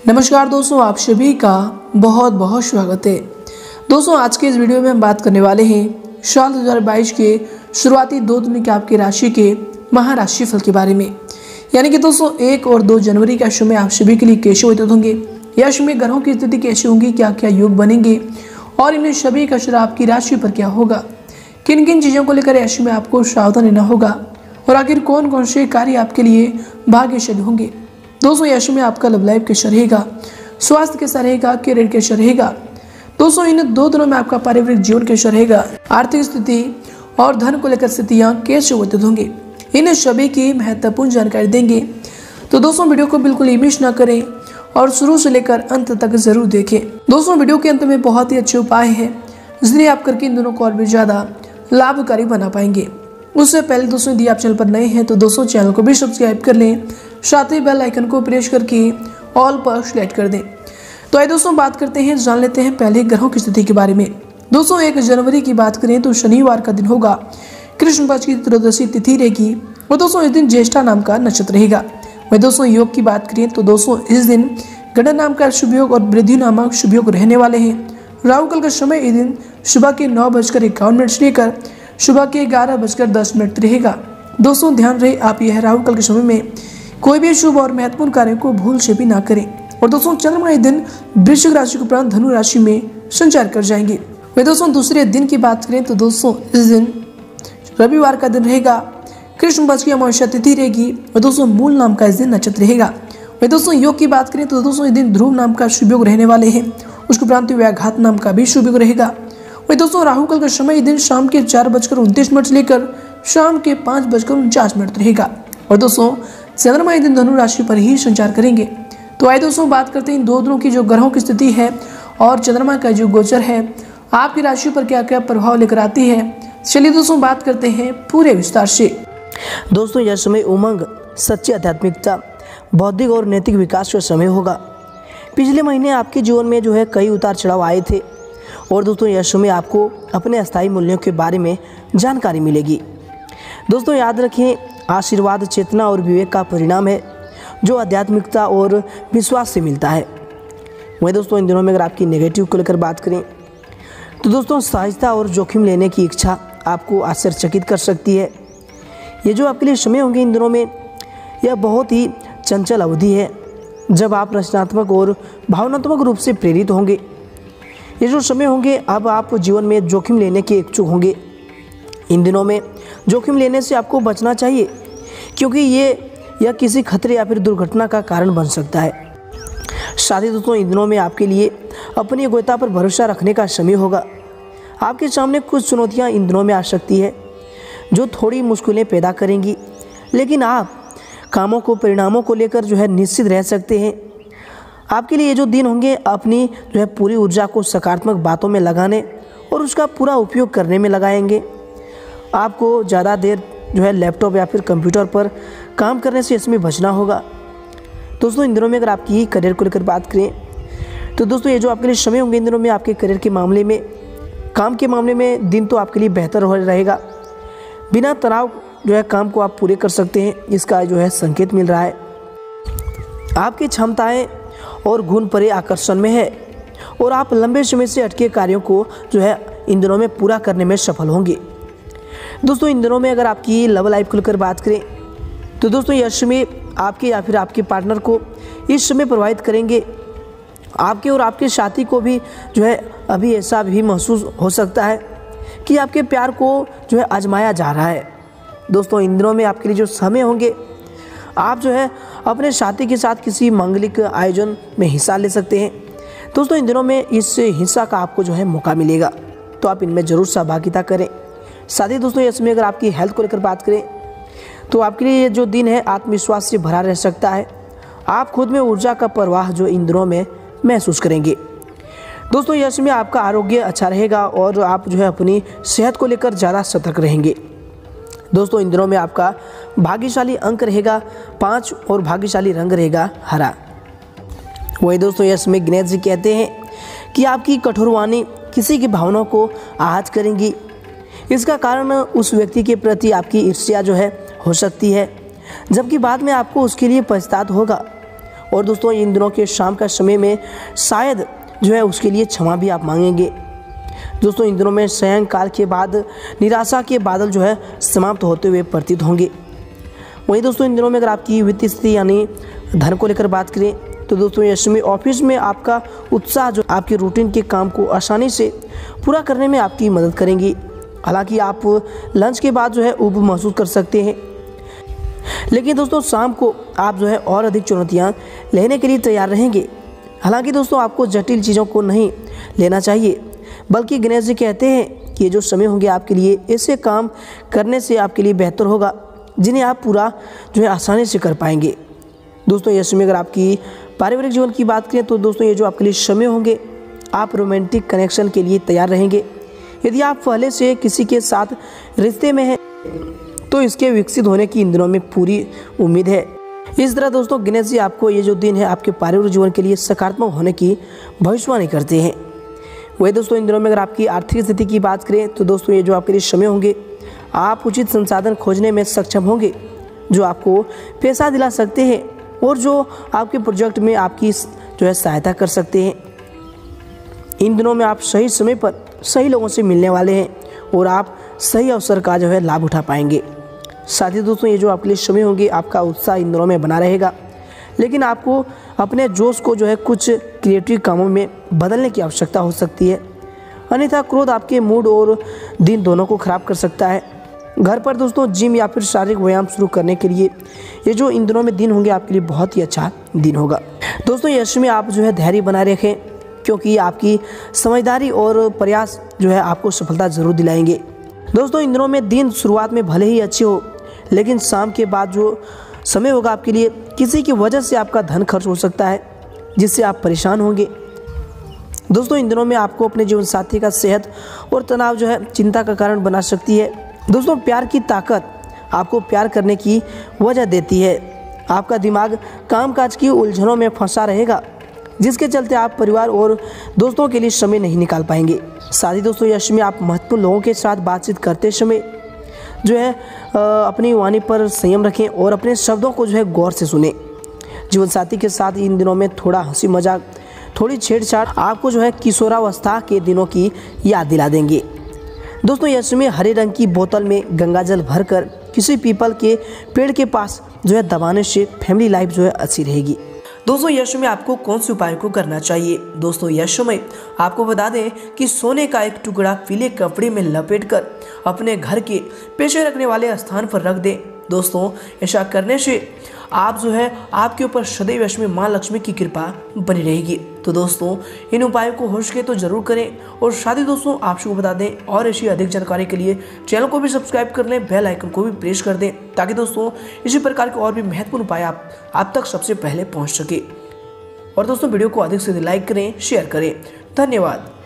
नमस्कार दोस्तों, आप सभी का बहुत बहुत स्वागत है। दोस्तों, आज के इस वीडियो में हम बात करने वाले हैं साल 2022 के शुरुआती 2 दिन के आपकी राशि के महाराशि फल के बारे में। यानी कि दोस्तों 1 और 2 जनवरी के समय आप सभी के लिए कैसे व्यतीत होंगे, या में ग्रहों की स्थिति कैसे होंगी, क्या क्या योग बनेंगे और इन सभी का असर आपकी राशि पर क्या होगा, किन किन चीज़ों को लेकर ऐसे में आपको सावधान रहना होगा और आखिर कौन कौन से कार्य आपके लिए भाग्यशाली होंगे। दोस्तों, यश में आपका लव लाइफ कैसा रहेगा, स्वास्थ्य कैसा रहेगा, करियर कैसा रहेगा। दोस्तों, इन 2 दिनों में आपका पारिवारिक जीवन कैसा रहेगा, आर्थिक स्थिति और धन को लेकर स्थितियाँ कैसे व्यतीत होंगी, इन सभी की महत्वपूर्ण जानकारी देंगे। तो दोस्तों, वीडियो को बिल्कुल मिस ना करें और शुरू से लेकर अंत तक जरूर देखें। दोस्तों, वीडियो के अंत में बहुत ही अच्छे उपाय हैं जिन्हें आप करके इन दोनों को और भी ज़्यादा लाभकारी बना पाएंगे। उससे पहले दोस्तों, यदि आप चैनल पर नए हैं तो दोस्तों चैनल को भी सब्सक्राइब कर लें, साथ ही बेल आइकन को प्रेस करके ऑल पर सेलेक्ट कर दें। तो आइए दोस्तों बात करते हैं, जान लेते हैं पहले ग्रहों की स्थिति के बारे में। दोस्तों, 1 जनवरी की बात करें तो शनिवार का दिन होगा, कृष्ण पक्ष की त्रयोदशी तिथि रहेगी और दोस्तों इस दिन ज्येष्ठा नाम का नक्षत्र रहेगा। वही दोस्तों योग की बात करें तो दोस्तों इस दिन गणना नाम का शुभ योग और वृद्धि नामक शुभ योग रहने वाले हैं। राहु काल का समय इस दिन सुबह के 9:51 से लेकर सुबह के 11:10 रहेगा। दोस्तों, ध्यान रहे आप यह राहु काल के समय में कोई भी शुभ और महत्वपूर्ण कार्य को भूल से भी ना करें। और दोस्तों, चंद्रमा इस दिन वृश्चिक राशि के उपरांत धनु राशि में संचार कर जाएंगे। वही दोस्तों दूसरे दिन की बात करें तो दोस्तों इस दिन रविवार का दिन रहेगा, कृष्ण पक्ष की अमावस्या तिथि रहेगी और दोस्तों मूल नाम का इस दिन नक्षत्र रहेगा। वही दोस्तों योग की बात करें तो दोस्तों इस दिन ध्रुव नाम का शुभ योग रहने वाले हैं, उसके उपरांत व्याघात नाम का भी शुभ योग रहेगा। वही दोस्तों राहु काल का समय इस दिन शाम के 4:29 से लेकर शाम के 5:49 रहेगा और दोस्तों चंद्रमा इस दिन धनु राशि पर ही संचार करेंगे। तो आइए दोस्तों बात करते हैं इन 2 दिनों की जो ग्रहों की स्थिति है और चंद्रमा का जो गोचर है आपकी राशि पर क्या क्या प्रभाव लेकर आती है। चलिए दोस्तों बात करते हैं पूरे विस्तार से। दोस्तों, यह समय उमंग, सच्ची आध्यात्मिकता, बौद्धिक और नैतिक विकास का समय होगा। पिछले महीने आपके जीवन में कई उतार चढ़ाव आए थे और दोस्तों यह समय आपको अपने अस्थायी मूल्यों के बारे में जानकारी मिलेगी। दोस्तों, याद रखें, आशीर्वाद चेतना और विवेक का परिणाम है जो आध्यात्मिकता और विश्वास से मिलता है। वहीं दोस्तों इन दिनों में अगर आपकी नेगेटिव को लेकर बात करें तो दोस्तों सहजता और जोखिम लेने की इच्छा आपको आश्चर्यचकित कर सकती है। ये जो आपके लिए समय होंगे इन दिनों में, यह बहुत ही चंचल अवधि है जब आप रचनात्मक और भावनात्मक रूप से प्रेरित होंगे। ये जो समय होंगे अब आप जीवन में जोखिम लेने के इच्छुक होंगे। इन दिनों में जोखिम लेने से आपको बचना चाहिए क्योंकि यह किसी खतरे या फिर दुर्घटना का कारण बन सकता है। साथ ही दोस्तों इन दिनों में आपके लिए अपनी योग्यता पर भरोसा रखने का समय होगा। आपके सामने कुछ चुनौतियां इन दिनों में आ सकती है जो थोड़ी मुश्किलें पैदा करेंगी, लेकिन आप कामों को परिणामों को लेकर निश्चित रह सकते हैं। आपके लिए ये जो दिन होंगे अपनी पूरी ऊर्जा को सकारात्मक बातों में लगाने और उसका पूरा उपयोग करने में लगाएंगे। आपको ज़्यादा देर लैपटॉप या फिर कंप्यूटर पर काम करने से इसमें बचना होगा। दोस्तों, इन दिनों में अगर आपकी करियर को लेकर बात करें तो दोस्तों ये जो आपके लिए समय होंगे इन दिनों में आपके करियर के मामले में, काम के मामले में दिन तो आपके लिए बेहतर हो रहेगा। बिना तनाव काम को आप पूरे कर सकते हैं, इसका संकेत मिल रहा है। आपकी क्षमताएं और गुण परे आकर्षण में है और आप लंबे समय से अटके कार्यों को इन दिनों में पूरा करने में सफल होंगे। दोस्तों, इन दिनों में अगर आपकी लव लाइफ को लेकर बात करें तो दोस्तों यह समय आपके या फिर आपके पार्टनर को इस समय प्रभावित करेंगे। आपके और आपके साथी को भी अभी ऐसा भी महसूस हो सकता है कि आपके प्यार को आजमाया जा रहा है। दोस्तों, इन दिनों में आपके लिए जो समय होंगे आप अपने साथी के साथ किसी मांगलिक आयोजन में हिस्सा ले सकते हैं। दोस्तों, इन दिनों में इस हिस्सा का आपको मौका मिलेगा, तो आप इनमें ज़रूर सहभागिता करें। साथ ही दोस्तों इसमें अगर आपकी हेल्थ को लेकर बात करें तो आपके लिए ये जो दिन है आत्मविश्वास से भरा रह सकता है। आप खुद में ऊर्जा का प्रवाह इन दिनों में महसूस करेंगे। दोस्तों, यह समय आपका आरोग्य अच्छा रहेगा और आप अपनी सेहत को लेकर ज़्यादा सतर्क रहेंगे। दोस्तों, इन दिनों में आपका भाग्यशाली अंक रहेगा 5 और भाग्यशाली रंग रहेगा हरा। वही दोस्तों यह समय गणेश जी कहते हैं कि आपकी कठोर वाणी किसी की भावनाओं को आहत करेंगी। इसका कारण उस व्यक्ति के प्रति आपकी ईर्ष्या हो सकती है, जबकि बाद में आपको उसके लिए पछतावा होगा। और दोस्तों इन दिनों के शाम का समय में शायद जो है उसके लिए क्षमा भी आप मांगेंगे। दोस्तों इन दिनों में सायंकाल के बाद निराशा के बादल जो है समाप्त होते हुए प्रतीत होंगे। वहीं दोस्तों इन दिनों में अगर आपकी वित्तीय स्थिति यानी धन को लेकर बात करें तो दोस्तों इस समय ऑफिस में आपका उत्साह जो आपके रूटीन के काम को आसानी से पूरा करने में आपकी मदद करेंगी। हालांकि आप लंच के बाद जो है ऊब महसूस कर सकते हैं, लेकिन दोस्तों शाम को आप जो है और अधिक चुनौतियां लेने के लिए तैयार रहेंगे। हालांकि दोस्तों आपको जटिल चीज़ों को नहीं लेना चाहिए, बल्कि गणेश जी कहते हैं कि ये जो समय होंगे आपके लिए ऐसे काम करने से आपके लिए बेहतर होगा जिन्हें आप पूरा जो है आसानी से कर पाएंगे। दोस्तों ये समय अगर आपकी पारिवारिक जीवन की बात करें तो दोस्तों ये जो आपके लिए समय होंगे आप रोमांटिक कनेक्शन के लिए तैयार रहेंगे। यदि आप पहले से किसी के साथ रिश्ते में हैं तो इसके विकसित होने की इन दिनों में पूरी उम्मीद है। इस तरह दोस्तों गणेश जी आपको ये जो दिन है आपके पारिवारिक जीवन के लिए सकारात्मक होने की भविष्यवाणी करते हैं। वही दोस्तों इन दिनों में अगर आपकी आर्थिक स्थिति की बात करें तो दोस्तों ये जो आपके लिए समय होंगे आप उचित संसाधन खोजने में सक्षम होंगे जो आपको पैसा दिला सकते हैं और जो आपके प्रोजेक्ट में आपकी जो है सहायता कर सकते हैं। इन दिनों में आप सही समय पर सही लोगों से मिलने वाले हैं और आप सही अवसर का जो है लाभ उठा पाएंगे। साथ ही दोस्तों ये जो आपके लिए समय होंगे आपका उत्साह इन दिनों में बना रहेगा, लेकिन आपको अपने जोश को जो है कुछ क्रिएटिव कामों में बदलने की आवश्यकता हो सकती है, अन्यथा क्रोध आपके मूड और दिन दोनों को खराब कर सकता है। घर पर दोस्तों जिम या फिर शारीरिक व्यायाम शुरू करने के लिए ये जो इन दिनों में दिन होंगे आपके लिए बहुत ही अच्छा दिन होगा। दोस्तों यश में आप जो है धैर्य बनाए रखें, क्योंकि आपकी समझदारी और प्रयास जो है आपको सफलता जरूर दिलाएंगे। दोस्तों इन दिनों में दिन शुरुआत में भले ही अच्छे हो, लेकिन शाम के बाद जो समय होगा आपके लिए किसी की वजह से आपका धन खर्च हो सकता है जिससे आप परेशान होंगे। दोस्तों इन दिनों में आपको अपने जीवन साथी का सेहत और तनाव जो है चिंता का कारण बना सकती है। दोस्तों प्यार की ताकत आपको प्यार करने की वजह देती है। आपका दिमाग कामकाज की उलझनों में फंसा रहेगा, जिसके चलते आप परिवार और दोस्तों के लिए समय नहीं निकाल पाएंगे। साथ ही दोस्तों यश में आप महत्वपूर्ण लोगों के साथ बातचीत करते समय जो है अपनी वाणी पर संयम रखें और अपने शब्दों को जो है गौर से सुने। जीवन साथी के साथ इन दिनों में थोड़ा हंसी मजाक, थोड़ी छेड़छाड़ आपको जो है किशोरावस्था के दिनों की याद दिला देंगे। दोस्तों यश में हरे रंग की बोतल में गंगा जल भरकर किसी पीपल के पेड़ के पास जो है दबाने से फैमिली लाइफ जो है अच्छी रहेगी। दोस्तों यश में आपको कौन से उपाय को करना चाहिए? दोस्तों यश में आपको बता दें कि सोने का एक टुकड़ा पीले कपड़े में लपेटकर अपने घर के पेशे रखने वाले स्थान पर रख दें। दोस्तों ऐसा करने से आप जो है आपके ऊपर सदैव यश में माँ लक्ष्मी की कृपा बनी रहेगी। तो दोस्तों इन उपायों को हो सके तो जरूर करें। और साथ ही दोस्तों आपको बता दें और ऐसी अधिक जानकारी के लिए चैनल को भी सब्सक्राइब कर लें, बेल आइकन को भी प्रेस कर दें, ताकि दोस्तों इसी प्रकार के और भी महत्वपूर्ण उपाय आप तक सबसे पहले पहुँच सके। और दोस्तों वीडियो को अधिक से अधिक लाइक करें, शेयर करें। धन्यवाद।